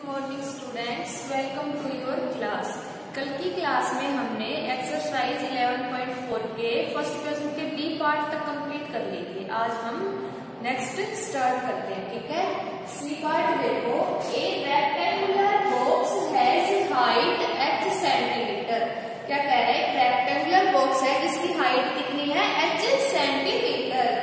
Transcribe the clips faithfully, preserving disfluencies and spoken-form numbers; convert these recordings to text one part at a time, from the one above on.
Good morning students, welcome to your class. कल की class में हमने एक्सरसाइज इलेवन पॉइंट फोर के फर्स्ट क्वेश्चन के बी पार्ट तक कंप्लीट कर ली थी। आज हम नेक्स्ट स्टार्ट करते हैं, ठीक है। सी पार्ट देखो, a rectangular box has height H centimetre. क्या कह रहे हैं? रेक्टेंगुलर बॉक्स है जिसकी हाइट कितनी है? H centimetre.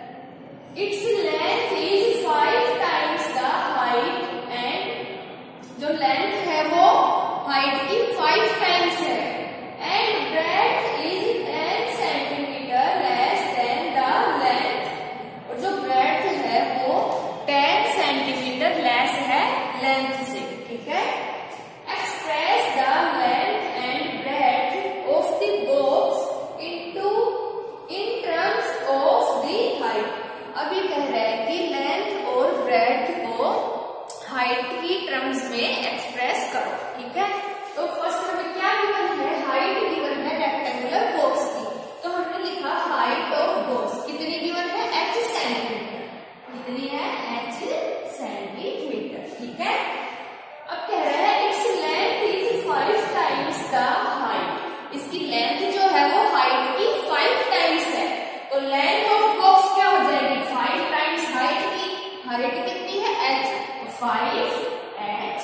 Its length is five times the height and जो लेंथ है वो हाइट की फाइव टाइम्स है and breadth is ten centimetre less than the length. और जो ब्रेड्थ है वो टेन सेंटीमीटर लेस है लेंथ से, ठीक है। Express the length and breadth of the box into in terms of the height. अभी कह रहे हैं कि लेंथ और ब्रेड्थ को हाइट की टर्म्स में एक्सप्रेस करो, ठीक है। तो फर्स्ट हमें क्या गिवन है? हाइट गिवन है रेक्टेंगुलर बॉक्स की। तो हमने लिखा हाइट ऑफ बॉक्स कितनी गिवन है? H centimetre. कितनी है? एच सेंटीमीटर, ठीक है। अब कह रहे हैं its length is five times the height. इसकी लेंथ जो है वो हाइट की फाइव टाइम्स है। तो लेंथ ऑफ बॉक्स क्या हो जाएगी? फाइव टाइम्स हाइट की। हाइट कितनी है? एच, फाइव एच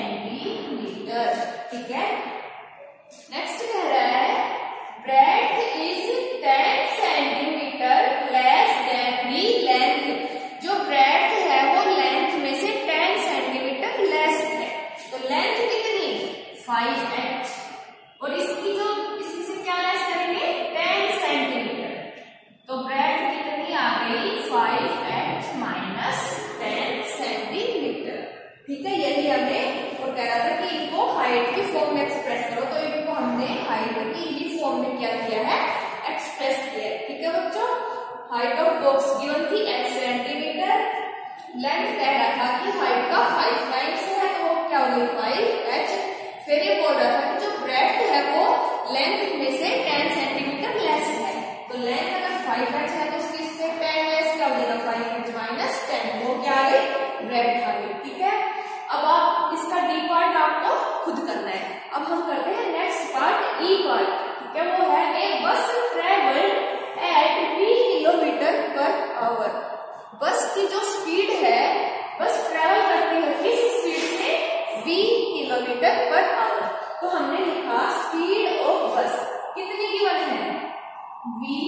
सेंटीमीटर, ठीक है। नेक्स्ट कह रहा है breadth is ten centimetre less than the length. जो ब्रेड्थ है वो लेंथ में से टेन सेंटीमीटर लेस है। तो लेंथ कितनी? Five H. और इसकी जो इसकी से क्या लेस करेंगे? Ten centimetre. तो ब्रेड्थ कितनी आ गई? Five H minus ten centimetre, ठीक है। यही हमें और कह रहा था कि इनको हाइट की फॉर्म में एक्सप्रेस करो। तो इनको हमने हाइट की ही फॉर्म में क्या किया है? एक्सप्रेस किया है, ठीक है बच्चों। हाइट ऑफ बॉक्स गिवन थी एच सेंटीमीटर। लेंथ कह रहा था कि हाइट का फाइव टाइम्स है, तो वो क्या हो गई? Five H. फिर ये बोल रहा था कि जो ब्रेड्थ है वो लेंथ में से टेन सेंटीमीटर लेस है। तो लेंथ अगर फाइव एच है तो उसकी इससे टेन लेस क्या हो जाएगा? Five H minus ten. वो क्या आ गई? ब्रेड्थ आ गई, ठीक है। अब आप इसका डी पार्ट आपको खुद करना है। अब हम करते हैं नेक्स्ट पार्ट, ई पार्ट, ठीक है। वो है a bus travel at V kilometre per hour. Bus की जो स्पीड है, बस ट्रेवल करती है किस स्पीड से? V kilometre per hour. तो हमने लिखा स्पीड ऑफ बस कितनी गिवन है? वी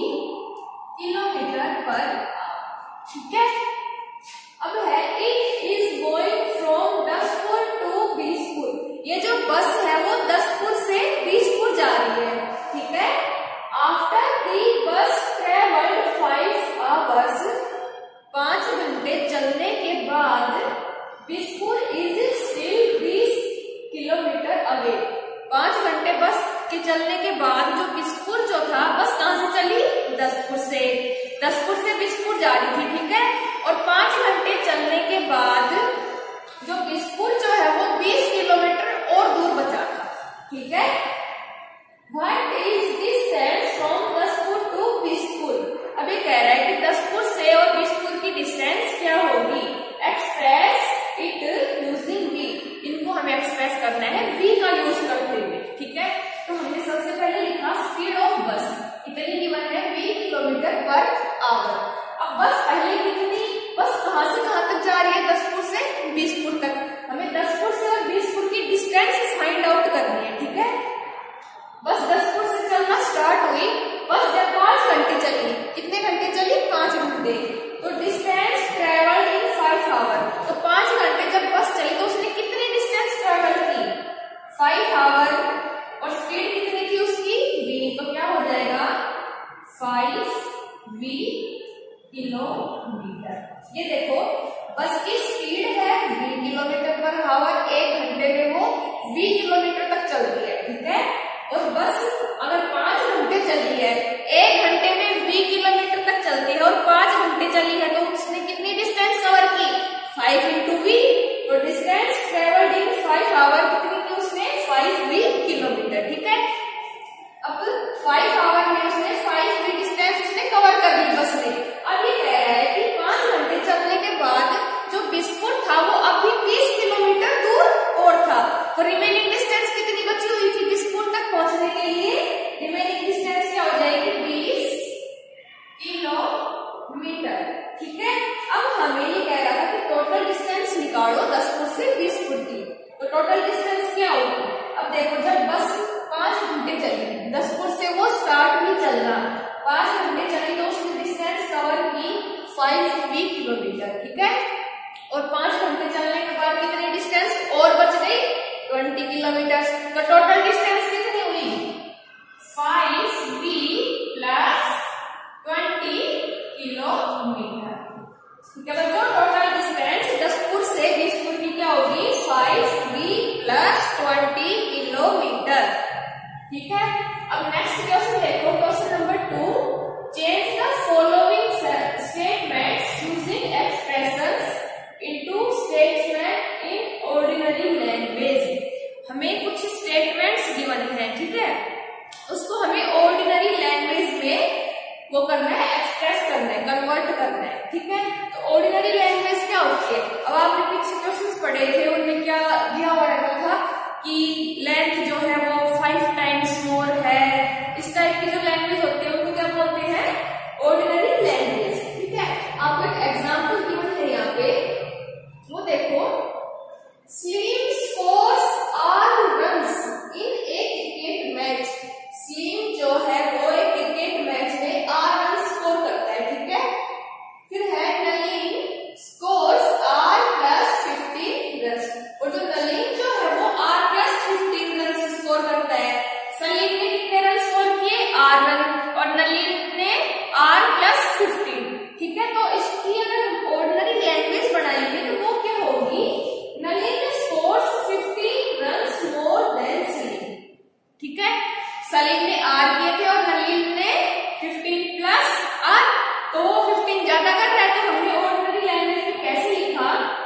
किलोमीटर पर आवर, ठीक है। अब है it is going from Daspur to Bispur. ये जो बस है वो दसपुर से बीसपुर जा रही है, ठीक है। आफ्टर दी बस ट्रेवल्ड फाइव आवर्स, पांच घंटे चलने के बाद बीसपुर इज स्टिल बीस किलोमीटर अवे। पांच घंटे बस के चलने के बाद जो बीसपुर जो था, बस कहां से चली? दसपुर से। दसपुर से बीसपुर जा रही थी, ठीक है। और पांच घंटे चलने के बाद जो बीसपुर जो है वो बीस किलोमीटर और दूर बचा था, ठीक है। What is distance from Daspur to Bispur? अभी कह रहा है कि दसपुर से और बीसपुर की डिस्टेंस क्या होगी? Express it using V. इनको हमें एक्सप्रेस करना है वी का यूज करते हुए, ठीक है। तो हमने सबसे पहले लिखा स्पीड ऑफ बस कितनी गिवन है? V kilometre per hour. अब बस पहले कितनी, बस कहां से कहां तक जा रही है? दसपुर से बीसपुर तक। हमें दसपुर से और बीसपुर की डिस्टेंस फाइंड आउट करनी है, ठीक है। बस दसपुर से चलना स्टार्ट हुई, बस जब पांच घंटे चली। कितने घंटे चली? पांच घंटे। तो distance travelled in five hour. तो पांच घंटे जब बस चली तो उसने कितनी डिस्टेंस ट्रेवल की? Five hour. और स्पीड कितनी थी उसकी? वी। तो क्या हो जाएगा? Five V kilometre. ये देखो बस की स्पीड है वी किलोमीटर पर आवर। एक घंटे में वो वी किलोमीटर तक चलती है, ठीक है। और बस अगर पांच घंटे चली है, एक घंटे में वी किलोमीटर तक चलती है और पांच घंटे चली है, तो उसने कितनी डिस्टेंस कवर की? Five into V. तो distance travelled in five hour कितनी की उसने? फाइव वी किलोमीटर, ठीक है। अब फाइव आवर में उसने फाइव वी डिस्टेंस उसने कवर कर ली बस ने। अब ये कह रहा है कि पांच घंटे चलने के बाद जो बीसपुर था वो अब भी बीस किलोमीटर दूर निकालो दस फुट से बीस फुट की, तो टोटल डिस्टेंस क्या होगी। अब देखो जब बस पांच घंटे चली, दस फुट से वो स्टार्ट ही चल रहा, पांच घंटे चली तो उसने डिस्टेंस कवर की फाइव वी किलोमीटर, ठीक है। और पांच घंटे चलने के बाद कितनी डिस्टेंस और बच गई, ट्वेंटी किलोमीटर। तो टोटल डिस्टेंस कितनी हुई, five V plus twenty kilometre, ठीक है बच्चों। टोटल डिस्टेंस दस फुट से बीस फुट की क्या होगी, five V plus twenty kilometre, ठीक है। अब नेक्स्ट क्वेश्चन देखो, question number two, change the following statements using expressions into statement in ordinary language. हमें कुछ स्टेटमेंट्स गिवन है, ठीक है, उसको हमें ऑर्डिनरी लैंग्वेज में वो करना है, एक्सप्रेस करना है, कन्वर्ट करना है, ठीक है। तो ऑर्डिनरी लैंग्वेज क्या होती है, अब आपने पीछे क्वेश्चंस पढ़े थे, उनमें क्या दिया हुआ रहता था कि लेंथ जो है वो फाइव टाइम्स मोर है, इस टाइप की जो लैंग्वेज होती है उनको क्या बोलते हैं, ऑर्डिनरी लैंग्वेज, ठीक है। आपको एक एग्जाम्पल गिवन है यहाँ पे, वो देखो, Salim scores R runs in a cricket match. Salim जो है वो एक क्रिकेट मैच में आर रन स्कोर करता है, ठीक है। फिर है Nalin scores R plus fifteen run, और जो नलीन जो है वो R plus fifteen run score करता है। सलीम ने कितने रन स्कोर किए, आर रन, और नलीन ने आर प्लस फिफ्टीन, ठीक है। तो इसकी अगर ऑर्डिनरी लैंग्वेज बनाएंगे तो वो क्या होगी, Nalin scores fifteen run more than Salim, ठीक है। सलीम ने आर किए थे और नलीन ने फिफ्टीन प्लस आर, तो वो फिफ्टीन ज्यादा कर रहा है, तो हमने ऑर्डिनरी लैंग्वेज में कैसे लिखा,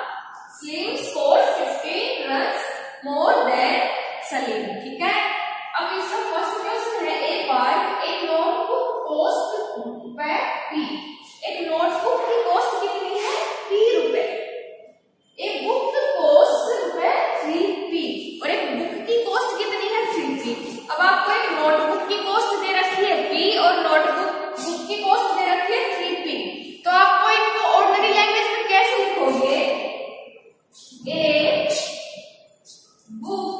Salim scores fifteen runs more than Salim, ठीक है। अब इसका फर्स्ट क्वेश्चन है, ए बार a notebook cost rupees P. एक नोटबुक की कॉस्ट कितनी है, पी रुपए। एक book cost rupees three P, और एक बुक की कॉस्ट कितनी है, थ्री पी। अब आपको एक नोटबुक की कॉस्ट दे रखी है पी और नोटबुक बुक की कॉस्ट दे रखी है थ्री पी, तो आपको इनको ऑर्डिनरी लैंग्वेज में कैसे लिखोगे, a book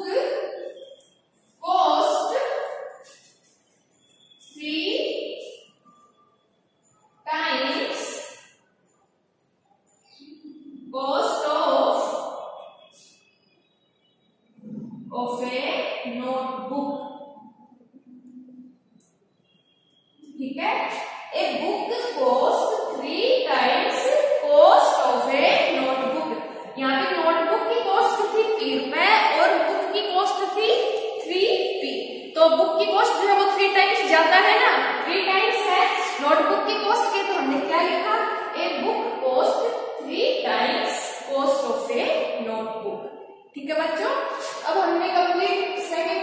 cost three times cost of of a notebook, ठीक है। A book cost three times cost of a notebook. यहाँ पे नोटबुक की कॉस्ट थी पी रुपए और बुक की कॉस्ट थी थ्री पी, तो बुक की कॉस्ट जो है वो थ्री टाइम्स ज्यादा है ना, थ्री टाइम्स है नोटबुक की कॉस्ट के, तो हमने क्या लिखा, a book cost three times cost of a notebook, ठीक है बच्चों। अब हमने कंप्लीट सेकेंड